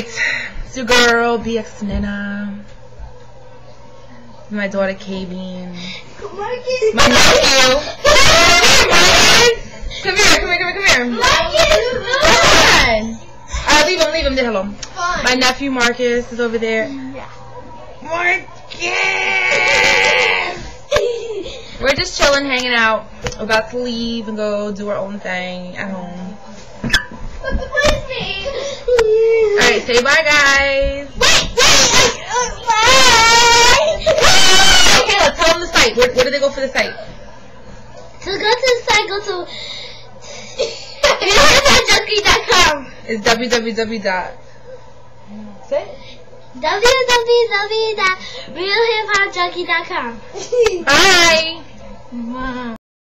Alright, it's your girl, Bxnena. My daughter, K-Bean. My nephew. Come here. Come on. Leave him. Hello. My nephew, Marcus, is over there. Marcus! We're just chilling, hanging out. We're about to leave and go do our own thing at home. Alright, say bye, guys. Bye. Okay, let's tell them the site. Where did they go for the site? So go to the site, go to realhiphopjunkie.com. It's www. Say it. www.realhiphopjunkie.com. Bye. Bye.